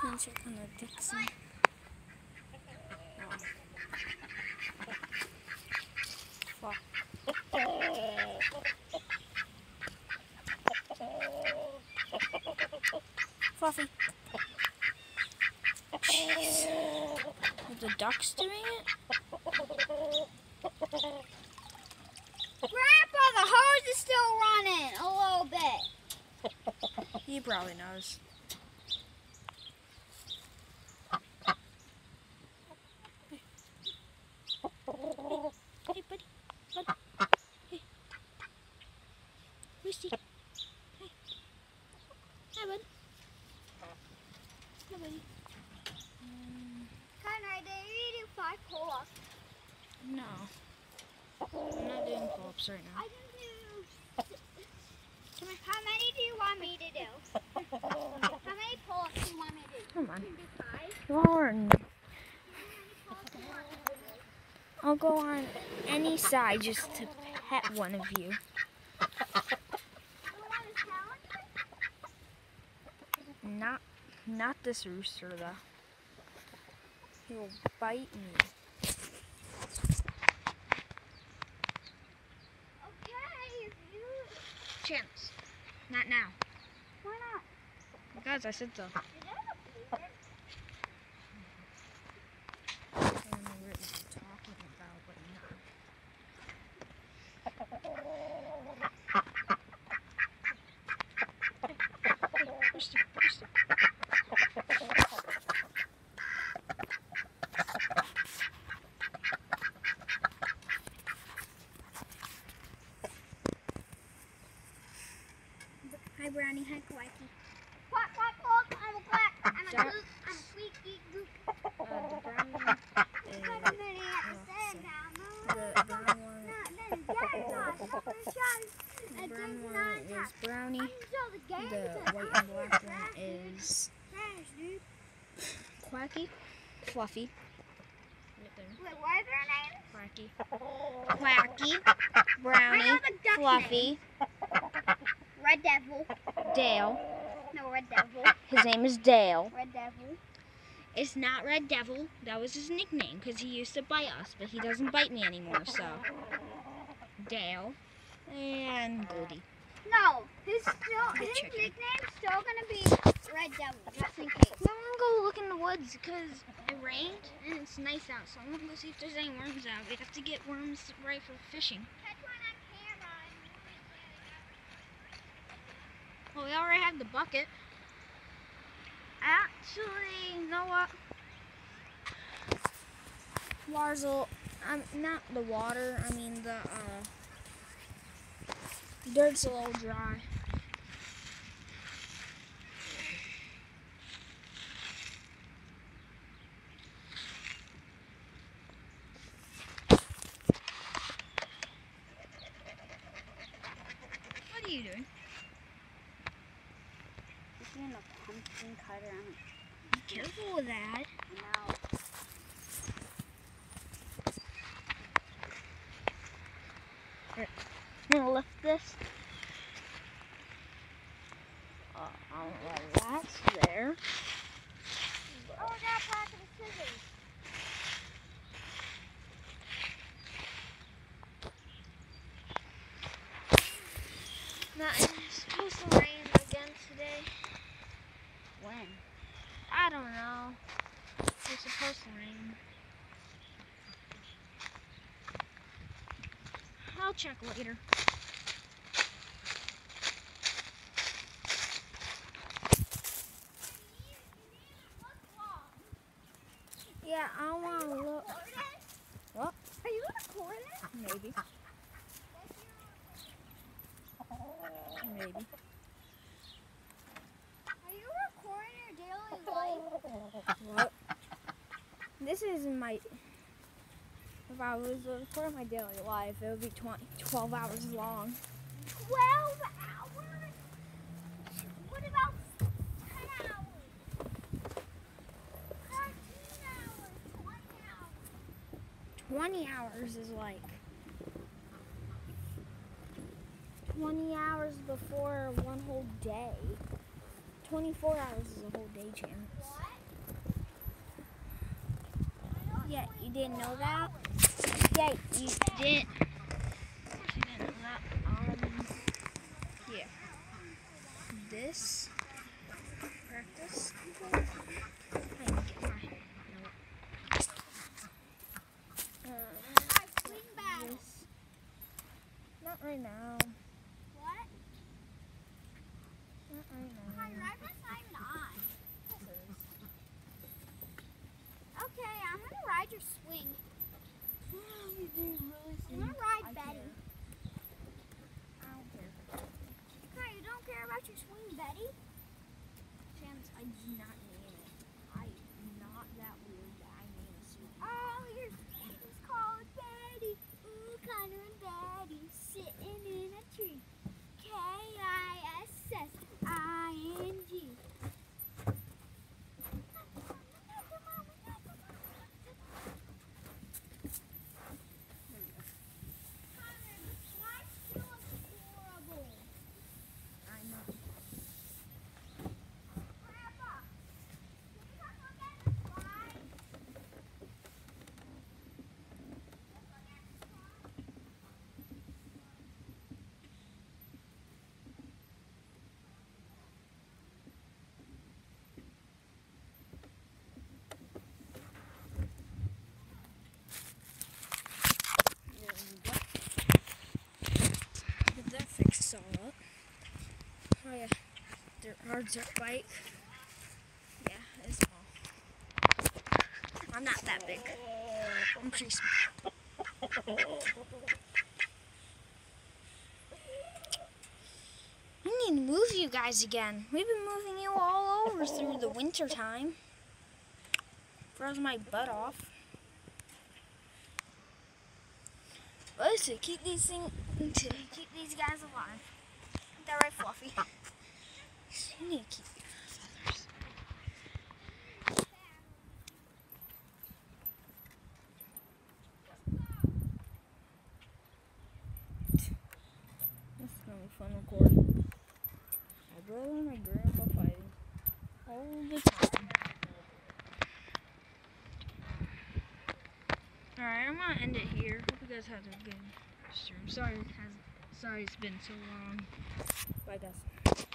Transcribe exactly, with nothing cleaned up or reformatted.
gonna check on the Dixon. Oh. Fluffy. Jeez. Are the ducks doing it? Grandpa, the hose is still running a little bit. He probably knows. Hey, buddy. Bud. Hey. Lucy. Hey. Hi, bud. Hi, buddy. Um, Conrad, did you do five pull-ups? no. I'm not doing pull-ups right now. I can do... How many do you want me to do? How many pull-ups do you want me to do? Come on. You can do five. Lauren. I'll go on any side just to pet one of you. Not, not this rooster though. He'll bite me. Okay, if you... Chance. Not now. Why not? Because I said so. Is that a beaver? I don't know what you're talking about, but no. Rooster, rooster. Hi, Brownie. Hi, Kawaki. Quack, quack, quack. I'm a quack. I'm a Duck. goop. I'm a squeaky goop. Uh, the brown one is, Come a minute at the sand the brown one, The the brown one is Brownie. The The white and black one is Quacky, Fluffy. Wait, what is their names? Quacky, Quacky, Brownie, I know the duck Fluffy, Red Devil. Dale. No, Red Devil. His name is Dale. Red Devil. It's not Red Devil. That was his nickname because he used to bite us, but he doesn't bite me anymore. So Dale and Goldie. No, his still The his chicken. nickname's still gonna be Red Devil, just in case. I'm gonna go look in the woods because it rained and it's nice out. So I'm gonna go see if there's any worms out. We have to get worms right for fishing. Catch one on camera. Well, we already have the bucket. Actually, you know what? Water's a little, um, not the water, I mean the, uh, dirt's a little dry. What are you doing? Using a pumpkin cutter. Be careful with that. No. I'm gonna lift this. Uh, I don't know why that's there. Oh, I got a pack of scissors. Now, it's supposed to rain again today. When? I don't know. It's supposed to rain. I'll check later. Yeah, I want to look. What? Are you recording? Maybe. Maybe. Are you recording your daily life? What? This is my. If I was recording my daily life, it would be twenty, twelve hours long. Twelve hours? What about ten hours? Thirteen hours? Twenty hours? twenty hours is like. twenty hours before one whole day. twenty-four hours is a whole day, Chance. What? Yeah, you didn't know that? Yeah, you didn't. Of course you didn't know that. Um, yeah. This. Practice. I need to get my note. Uh, Alright, swing battle. this. Not right now. What? Not right now. Hi, right beside not. Okay, I'm gonna ride your swing. I'm gonna ride I Betty. care. I don't care. Kai, you don't care about your swing, Betty? Chance, I do not name it. I not that weird that I name a swing. Oh, your swing is called Betty. Ooh, Connor and Betty sitting in a tree. K I S S I N G. I know. Get that fixed all up. Oh yeah, dirt, hard dirt bike. Yeah, it's small. I'm not that big. I'm pretty small. I need to move you guys again. We've been moving you all over through the winter time. Froze my butt off. But to keep these things, to keep these guys alive. Ain't that right, Fluffy? You need to keep your feathers. This is gonna be fun recording. My brother and my grandpa fighting all the time. Alright, I'm gonna end it here. Hope you guys had a good stream. Sorry it has sorry it's been so long. Bye guys.